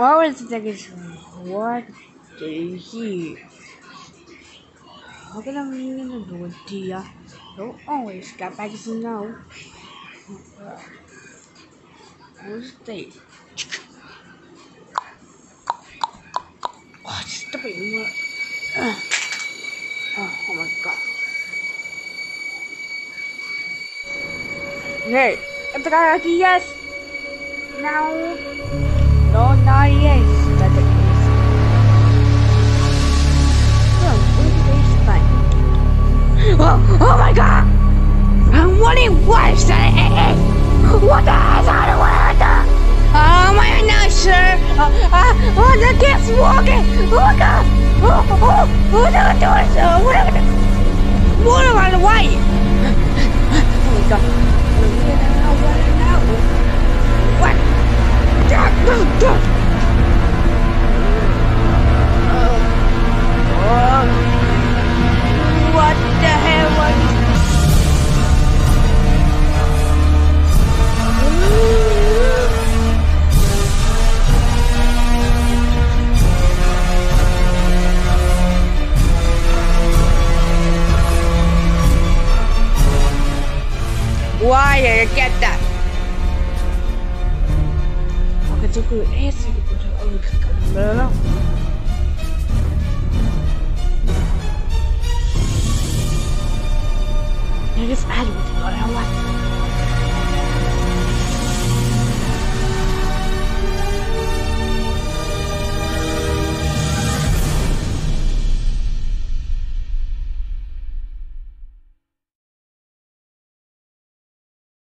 always think it's what do you hear? How can I mean in the door, dear? Don't always got back to know. Who's they? Oh, stop it. Oh my god. Hey, it's got yes. Now, no, not yes. That's it. Oh my god! I'm wondering what is that? What the hell is that? Oh my god, sir! Oh, the kid's walking! Oh god! What am I doing, sir? What am I doing? Oh my god! What? What the hell was why did I get that? Okay, so good. Answer the question. I guess I don't know what.